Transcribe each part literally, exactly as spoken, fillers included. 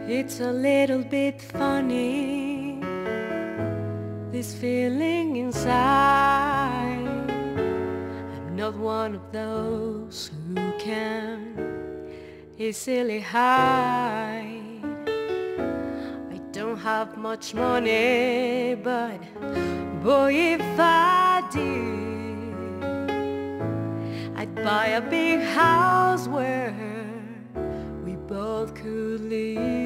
It's a little bit funny, this feeling inside. I'm not one of those who can easily hide. I don't have much money, but boy, if I did, I'd buy a big house where we both could live.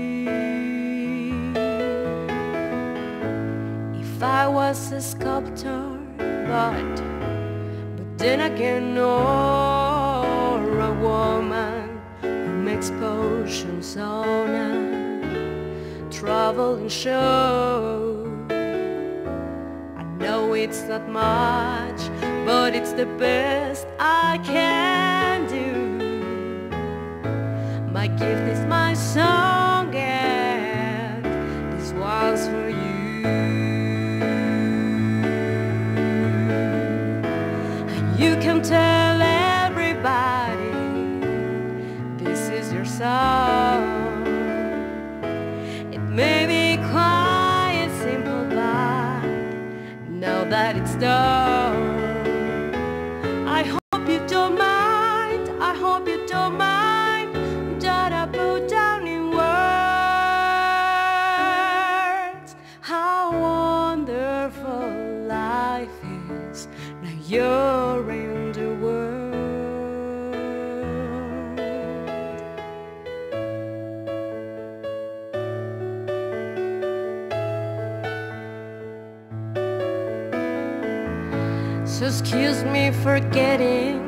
If I was a sculptor, but but then again, or a woman who makes potions on a traveling show. I know it's not much, but it's the best I can do. My gift is my song, and this one's for you. You can tell everybody this is your song. It may be quite simple, but now that it's done, I hope you don't mind, I hope you don't mind that I put down in words how wonderful life is. Now you're in the world. So excuse me for getting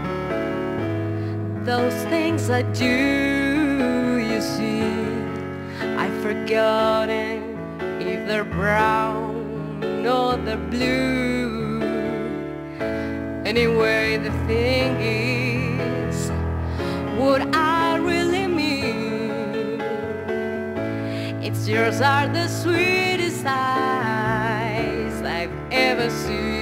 those things I do, you see. I've forgotten if they're brown or they're blue. Anyway, the thing is, what I really mean, it's yours are the sweetest eyes I've ever seen.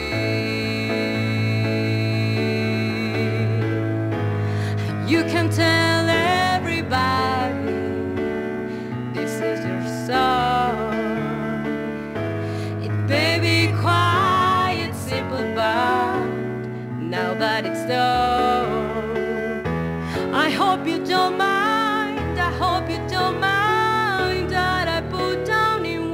You can tell everybody this is your song. It may be quite simple, but now that it's done, I hope you don't mind, I hope you don't mind that I put down in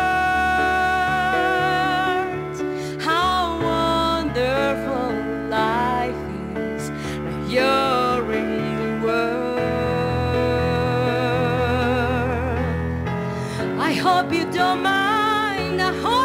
words how wonderful life is. Now you're in the world. I hope you don't mind, I hope